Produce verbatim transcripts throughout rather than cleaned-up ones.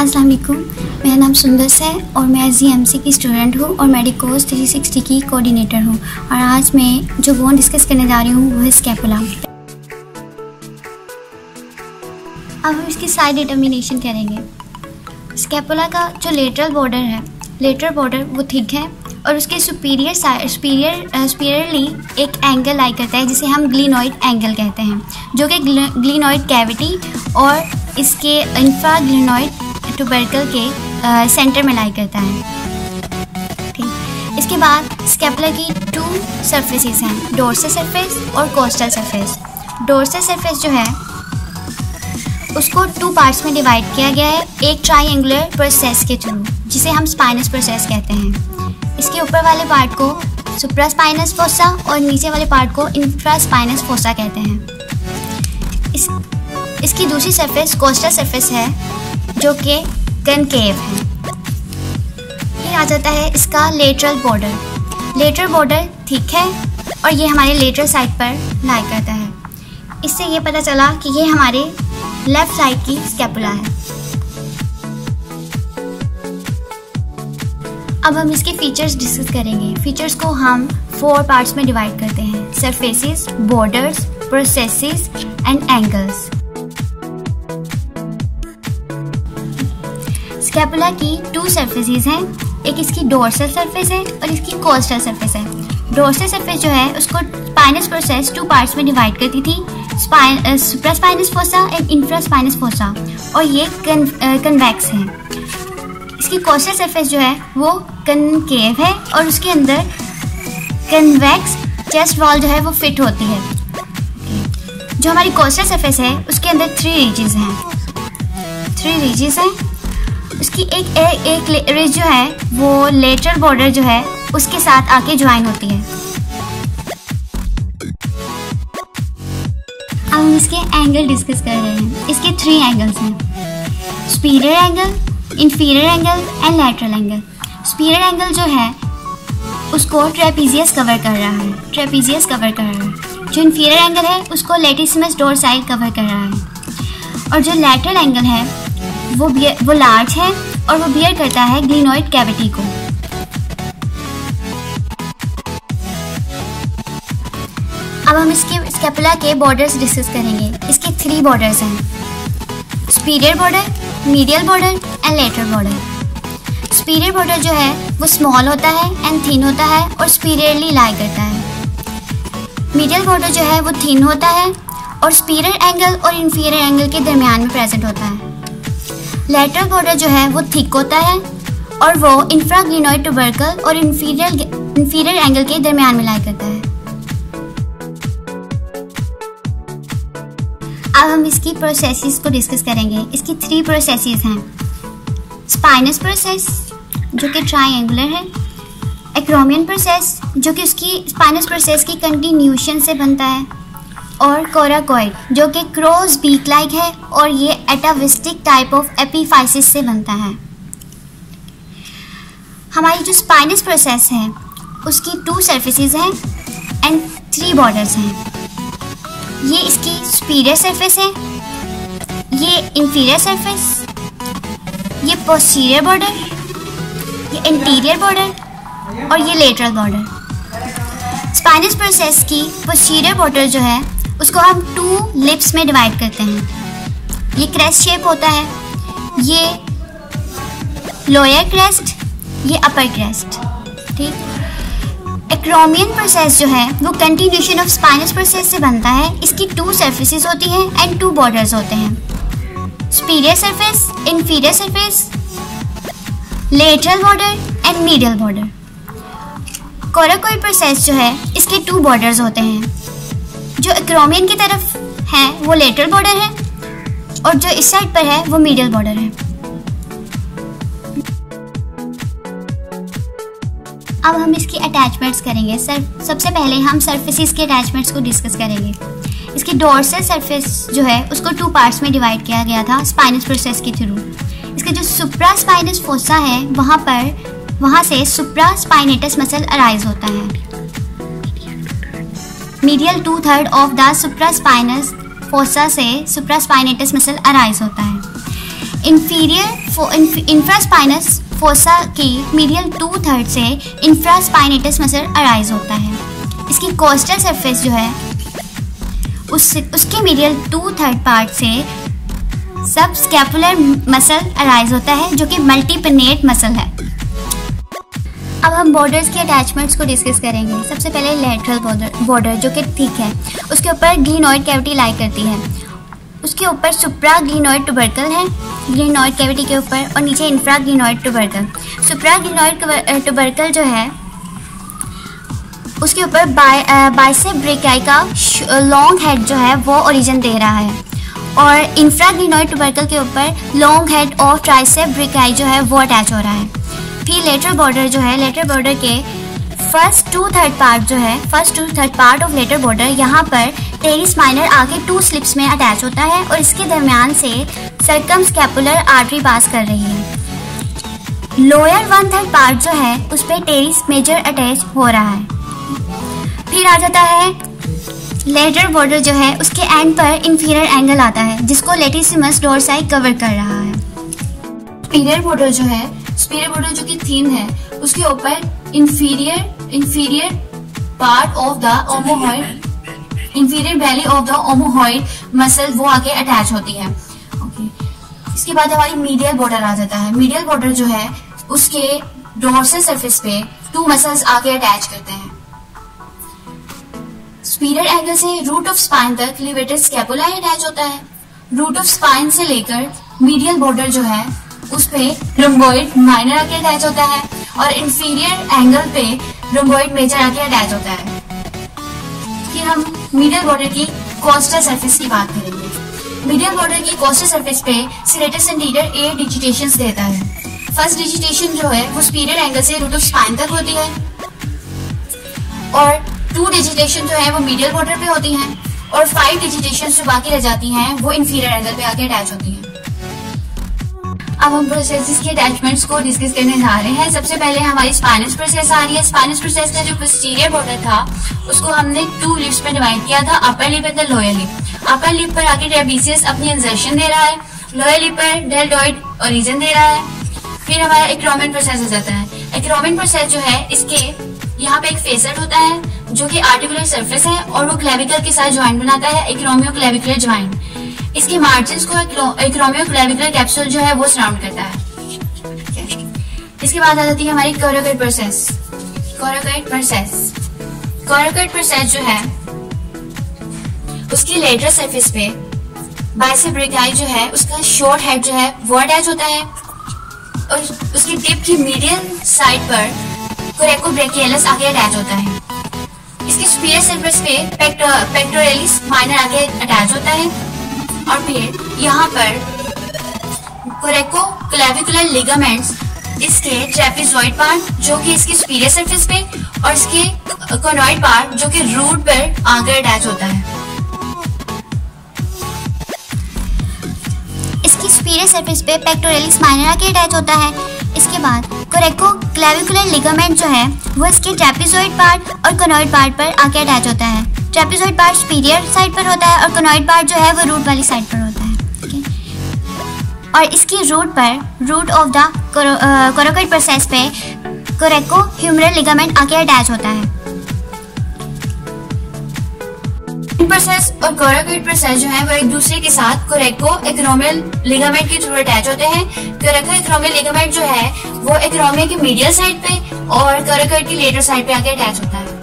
अस्सलाम वालेकुम, मेरा नाम सुंदस है और मैं जी एम सी की स्टूडेंट हूँ और मेडिको थ्री सिक्सटी की कोऑर्डिनेटर हूँ। और आज मैं जो बोन डिस्कस करने जा रही हूँ वो है स्कैपुला। अब हम इसकी साइड डिटर्मिनेशन करेंगे। स्कैपुला का जो लेटरल बॉर्डर है, लेटरल बॉर्डर वो थिक है और उसके सुपीरियर सुपीरियर सुपीरियरली एक एंगल लाई करता है जिसे हम ग्लिनोइड एंगल कहते हैं, जो कि ग्लिनोइड कैविटी और इसके इंफ्राग्लिनोइड ट्यूबरकल के आ, सेंटर में लाई करता है। ठीक, इसके बाद स्कैपुला की टू सरफेसेस हैं, डोर्सल सरफेस और कोस्टल सरफेस। डोर्सल सरफेस जो है उसको टू पार्ट्स में डिवाइड किया गया है एक ट्राइएंगुलर प्रोसेस के थ्रू, जिसे हम स्पाइनस प्रोसेस कहते हैं। इसके ऊपर वाले पार्ट को सुप्रास्पाइनस फोसा और नीचे वाले पार्ट को इंफ्रास्पाइनस फोसा कहते हैं। इस इसकी दूसरी सरफेस कोस्टल सरफेस है जो कि कनकेव है। फिर आ जाता है इसका लेटरल बॉर्डर। लेटरल बॉर्डर ठीक है और ये हमारे लेटरल साइड पर लाई करता है। इससे ये पता चला कि ये हमारे लेफ्ट साइड की स्कैपुला है। अब हम इसके फीचर्स डिस्कस करेंगे। फीचर्स को हम फोर पार्ट्स में डिवाइड करते हैं, surfaces, borders, processes and angles. Scapula की टू सरफेसेस हैं, एक इसकी डोर्सल सरफेस है और इसकी कोस्टल सरफेस है। डोर्सल सरफेस जो है उसको स्पाइनस प्रोसेस टू पार्ट्स में डिवाइड करती थी, spine supraspinous fossa and infraspinous fossa, और ये कन, कन्वेक्स है। इसकी कोस्टल सरफेस जो है वो कनकेव है और उसके अंदर कन्वेक्स चेस्ट वॉल जो है वो फिट होती है। जो हमारी कोस्टल सरफेस है उसके अंदर थ्री रीजेस हैं थ्री रीजेस हैं उसकी एक एक, एक रिज जो है वो लेटरल बॉर्डर जो है उसके साथ आके ज्वाइन होती है। अब हम इसके एंगल डिस्कस कर रहे हैं। इसके थ्री एंगल्स हैं, superior angle, inferior angle and lateral angle. Superior angle जो है उसको ट्रेपीजियस कवर कर रहा है ट्रेपीजियस कवर कर रहा है जो इंफीरियर एंगल है उसको लेटिसिमस डोर्साई कवर कर रहा है, और जो लैटरल एंगल है वो वो लार्ज है और वो बियर करता है ग्लिनोइड कैविटी को। अब हम इसके स्कैपुला के बॉर्डर्स डिस्कस करेंगे। इसके थ्री बॉर्डर्स हैं, superior border, medial border and lateral border. Superior border जो है वो स्मॉल होता है एंड थिन होता है और सुपीरियरली लाई करता है। मीडियल बॉर्डर जो है वो थिन होता है और सुपीरियर एंगल और इंफीरियर एंगल के दरमियान में प्रेजेंट होता है। लेटरल बॉर्डर जो है वो थिक होता है और वो इंफ्राग्लिनोइड ट्यूबरकल और इंफीरियर इंफीरियर एंगल के दरमियान में लाई करता है। अब हम इसकी प्रोसेसेस को डिस्कस करेंगे। इसकी थ्री प्रोसेसेस हैं, स्पाइनस प्रोसेस जो कि ट्राइएंगुलर है, एक्रोमियन प्रोसेस जो कि उसकी स्पाइनस प्रोसेस की कंटिन्यूशन से बनता है, और कोराकोइड जो कि क्रॉस बीक लाइक है और ये एटाविस्टिक टाइप ऑफ एपीफाइसिस से बनता है। हमारी जो स्पाइनस प्रोसेस है उसकी टू सरफेसेस हैं एंड थ्री बॉर्डर्स हैं। ये इसकी सुपीरियर सरफेस है, ये इंफीरियर सरफेस, ये पोस्टीरियर बॉर्डर, ये इंटीरियर बॉर्डर और ये लेटरल बॉर्डर। स्पाइनस प्रोसेस की पोस्टीरियर बॉर्डर जो है उसको हम टू लिप्स में डिवाइड करते हैं। ये क्रेस्ट शेप होता है, ये लोअर क्रेस्ट, ये अपर क्रेस्ट। ठीक, एक्रोमियन प्रोसेस जो है वो कंटिन्यूशन ऑफ स्पाइनस प्रोसेस से बनता है। इसकी टू सरफेसेस होती हैं एंड टू बॉर्डर्स होते हैं, superior surface, inferior surface, lateral border and medial border. Coracoid process जो है इसके टू बॉर्डर्स होते हैं, जो एक्रोमियन की तरफ है वो लेटरल बॉर्डर है और जो इस साइड पर है वो मीडियल बॉर्डर है। अब हम इसकी अटैचमेंट्स करेंगे। सर सबसे पहले हम सरफेसेस के अटैचमेंट्स को डिस्कस करेंगे। इसकी डोर्सल सरफेस जो है उसको टू पार्ट्स में डिवाइड किया गया था स्पाइनस प्रोसेस के थ्रू। इसका जो सुप्रास्पाइनस फोसा है वहाँ पर वहाँ से सुप्रास्पाइनेटस मसल अराइज होता है। Medial two third of the supraspinous fossa से सुप्रास्पाइनेटस मसल अराइज होता है। इंफीरियर इंफ्रास्पाइनस फोसा की मीडियल टू थर्ड से इंफ्रास्पाइनेटस मसल अराइज होता है। इसकी कोस्टल सरफेस जो है उस उसके मीडियल टू थर्ड पार्ट से सब स्कैपुलर मसल अराइज होता है जो कि मल्टीपिनेट मसल है। अब हम बॉर्डर्स के अटैचमेंट्स को डिस्कस करेंगे। सबसे पहले लेटरल बॉर्डर बॉर्डर जो कि थिक है, उसके ऊपर ग्लिनोइड कैविटी लाई करती है। उसके ऊपर सुप्रा ग्लिनोइड ट्यूबरकल है ग्लिनोइड कैविटी के ऊपर, और नीचे infra glenoid tubercle. Supra glenoid tubercle जो है उसके ऊपर बाय बाइसेप ब्रेकियाई का लॉन्ग हेड जो है वो ओरिजिन दे रहा है, और इंफ्रा ग्लिनोइड ट्यूबरकल के ऊपर लॉन्ग हेड और ट्राइसेप ब्रेकियाई जो है वो अटैच हो रहा है। फिर लेटरल बॉर्डर जो है, लेटरल बॉर्डर के फर्स्ट टू थर्ड पार्ट जो है first two third part of lateral border यहाँ पर टेरिस माइनर आगे टू स्लिप्स में अटैच होता है, और इसके दरमियान से सर्कम स्कैपुलर आर्टरी पास कर रही है। लोअर वन थर्ड पार्ट जो है उस पर टेरिस मेजर अटैच हो रहा है। फिर आ जाता है लेटरल बॉर्डर जो है, उसके एंड पर इंफीरियर एंगल आता है जिसको लेटिसिमस डोर्साई कवर कर रहा है। सुपीरियर बॉर्डर जो है सुपीरियर बॉर्डर जो कि थिन है, उसके ऊपर inferior inferior part of the omohyoid inferior valley of the omohyoid muscle वो आके अटैच होती है। ओके, इसके बाद हमारी मीडियल बॉर्डर आ जाता है। मीडियल बॉर्डर जो है उसके डोर्सल सरफेस पे टू मसल्स आके अटैच करते हैं। सुपीरियर एंगल से रूट ऑफ स्पाइन तक लिवेटेड स्कैपुलाe अटैच होता है। रूट ऑफ स्पाइन से लेकर मीडियल बॉर्डर जो है उस पे रोम्बॉइड माइनर आके अटैच होता है, और इंफीरियर एंगल पे रोम्बॉइड मेजर आके अटैच होता है। फिर हम मीडियल बॉर्डर की कोस्टल सरफेस की बात करेंगे। मीडियल बॉर्डर की कोस्टल सरफेस पे सीरेटस एंटीरियर एट डिजिटेशंस देता है। फर्स्ट डिजिटेशन जो है वो सुपीरियर एंगल से रूट ऑफ स्पाइन तक होती है, और टू डिजिटेशन जो है वो मीडियल बॉर्डर पे होती हैं, और फाइव डिजिटेशन जो बाकी रह जाती हैं वो इंफीरियर एंगल पे आके अटैच होती हैं। अब हम प्रोसेसेस के अटैचमेंट्स को डिस्कस करने जा रहे हैं। सबसे पहले हमारी स्पाइनस प्रोसेस आ रही है। स्पाइनस प्रोसेस का जो पोस्टीरियर बॉर्डर था उसको हमने टू लिप्स में डिवाइड किया था, upper lip and lower lip. Upper lip पर आके ट्रेपेजियस अपनी इंसर्शन दे रहा है, लोअर लिप पर डेल्टॉइड ओरिजिन दे रहा है। फिर हमारा एक्रोमिन प्रोसेस हो जाता है। एक्रोमिन प्रोसेस जो है, इसके यहाँ पे एक फेसेट होता है जो कि आर्टिकुलर सरफेस है, और वो क्लेविकल के साथ ज्वाइंट बनाता है, एक्रोमियो क्लेविकुलर ज्वाइंट। इसके मार्जिन्स को एक्रोमियो क्लेविकुलर कैप्सूल जो है वो सराउंड करता है। इसके बाद आ जाती है हमारी coracoid process. Coracoid process coracoid process जो है उसकी लेटरल सरफेस पे बाइसेप ब्रेकियाई जो है उसका शॉर्ट हेड जो है वो अटैच होता है, और उसकी टिप की मीडियल साइड पर कोरेकोब्रेकियलिस आके अटैच होता है। इसकी सुपीरियर सरफेस पे पेक्टोरलिस माइनर आके अटैच होता है, और फिर यहाँ पर कोरेको क्लेविकुलर लिगामेंट्स इसके ट्रेपेजॉइड पार्ट जो कि इसकी सुपीरियर सरफेस पे, और इसके कोनॉइड पार्ट जो कि रूट पर आकर अटैच होता है। इसकी सुपीरियर सरफेस पे पेक्टोरलिस माइनर आके अटैच होता है। इसके बाद कोरेको क्लेविकुलर लिगामेंट जो है वो इसके ट्रेपेजॉइड पार्ट और कोनॉइड पार्ट पर आके अटैच होता है। ट्रेपेजॉइड पार्ट सुपीरियर साइड पर होता है, और कोनॉइड पार्ट जो है वो रूट वाली साइड पर होता है। ठीक है, और इसकी रूट पर root of the coracoid process पे कोरेको ह्यूमरल लिगामेंट आके अटैच होता है। प्रोसेस और कोरोकेट प्रोसेस जो है वो एक दूसरे के साथ कोरेको एक्रोमियल लिगामेंट के थ्रू अटैच होते हैं। कोरेको एक्रोमियल लिगामेंट जो है वो एक्रोमिया की मीडियल साइड पे और कोरोकेट की लेटरल साइड पे आके अटैच होता है।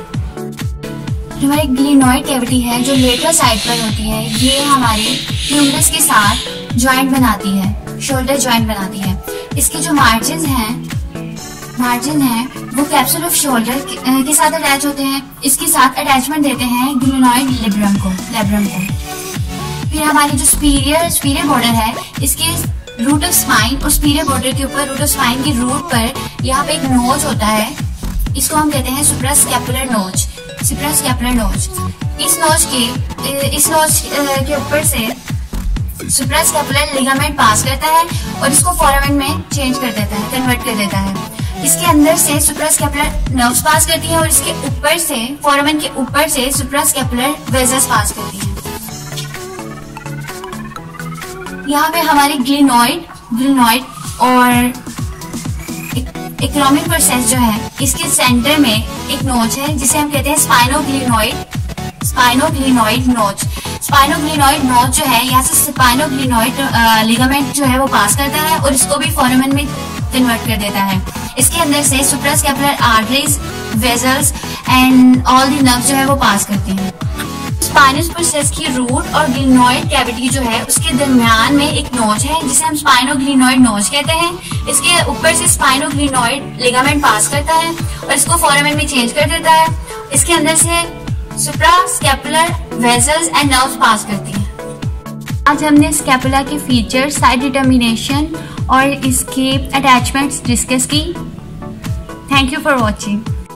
हमारी ग्लिनोइड कैविटी है जो लेटरल साइड पर होती है, ये हमारी ह्यूमरस के साथ ज्वाइंट बनाती है, शोल्डर ज्वाइंट बनाती है। इसके जो मार्जिन हैं मार्जिन है वो कैप्सूल ऑफ शोल्डर के साथ अटैच होते हैं। इसके साथ अटैचमेंट देते हैं ग्लिनोइड लिब्रम को लेब्रम को। फिर हमारी जो सुपीरियर सुपीरियर बॉर्डर है, इसके रूट ऑफ स्पाइन और सुपीरियर बॉर्डर के ऊपर रूट ऑफ स्पाइन की रूट पर यहाँ पे एक नोच होता है, इसको हम कहते हैं सुप्रास्कैपुलर नोच सुप्रास्कैपुलर नोच। इस नोच के इस नोच के ऊपर से सुप्रास्कैपुलर लिगामेंट पास करता है और इसको फोरामेन में चेंज कर देता है, कन्वर्ट कर देता है। इसके अंदर से सुप्रास्कैपुलर नर्व्स पास करती है और इसके ऊपर से फोरामेन के ऊपर से सुप्रास्कैपुलर वेसल्स पास करती है। यहाँ पे हमारे ग्लिनॉइड ग्लिनॉइड और इकोनॉमिक प्रोसेस जो है, इसके सेंटर में एक नोच है जिसे हम कहते हैं स्पाइनोग्लिनॉइड स्पाइनोग्लिनॉइड नोच। स्पाइनोग्लिनॉइड नोच जो है, यहाँ से स्पाइनोग्लिनॉइड लिगामेंट जो है वो पास करता है और इसको भी फोरामेन में कन्वर्ट कर देता है। इसके अंदर से suprascapular arteries, vessels and all the nerves जो है वो पास करती हैं। स्पाइनस प्रोसेस की रूट और ग्लिनॉइड कैविटी जो है उसके दरमियान में एक नोच है जिसे हम स्पाइनोग्लिनॉइड नोच कहते हैं। इसके ऊपर से स्पाइनोग्लिनॉइड लिगामेंट पास करता है और इसको फोरामेन में चेंज कर देता है। इसके अंदर से suprascapular vessels and nerves pass करती हैं। आज हमने स्कैपुला के फीचर, साइड डिटर्मिनेशन और इसके अटैचमेंट्स डिस्कस की। Thank you for watching.